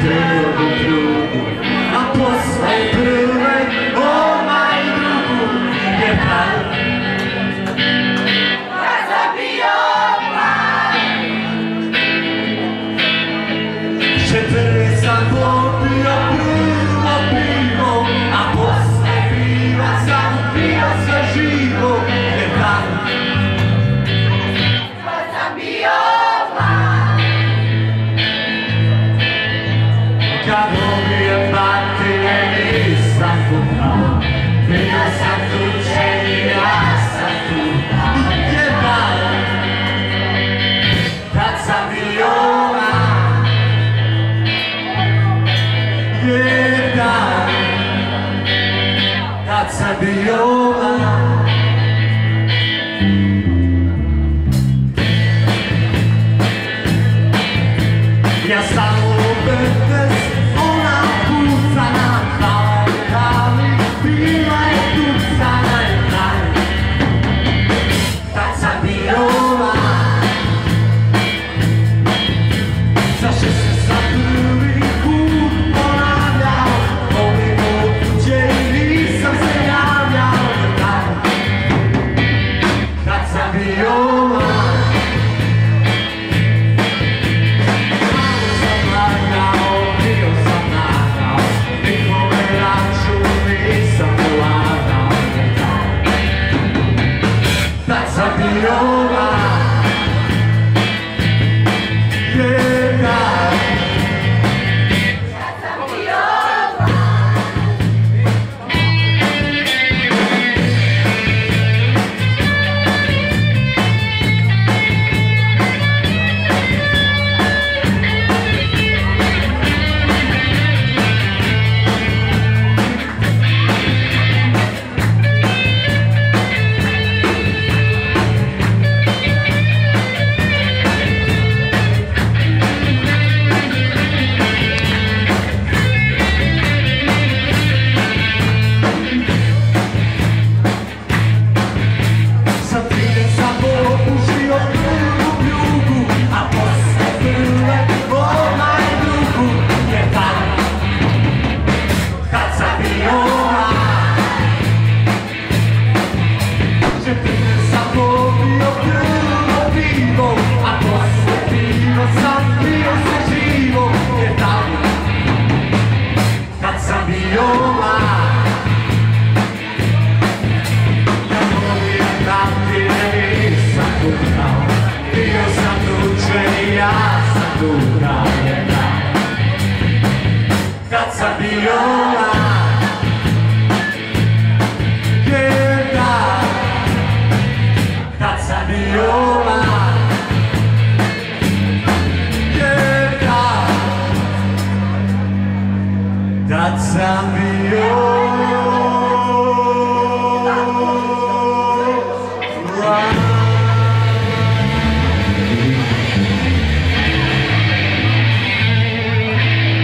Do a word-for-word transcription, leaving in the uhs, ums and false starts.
drugu drugu, a posle prve, o maj drugu, je pravi. Kad sam bio mlad, četiri sam popio prvo pivo, a posle piva sam pio sve živo, je pravi. Kad sam bio mlad, kad ubijem batine nisam kuprao, bio sam tučen i ja sam tu, jedan. Kad sam bio mlad, jedan. Kad sam bio mlad, ja sam u petnaest, ona pucana, hvala je hvala, bila je tucana i kraj. Kad sam bio mlad, za šesnaest sam prvi put ponavljao, volim od tuđe i nisam se javljao do kraja. Kad sam bio mlad, sam bio mlad, jedan. Kad sam bio Kad sam bio mlad, jedan. Kad sam bio mlad, jedan. Kad sam bio